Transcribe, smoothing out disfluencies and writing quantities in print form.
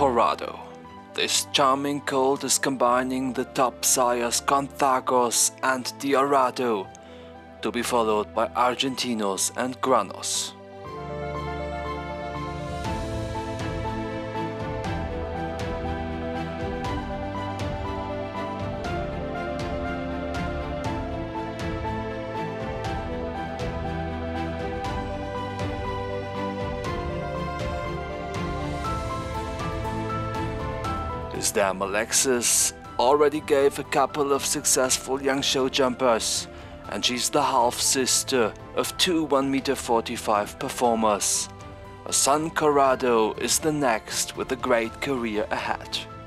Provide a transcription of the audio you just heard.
Corrado. This charming colt is combining the top sires Conthargos and Diarado, to be followed by Argentinos and Granos. His dam Alexis already gave a couple of successful young show jumpers, and she's the half-sister of two 1m45 performers. Her son Corrado is the next with a great career ahead.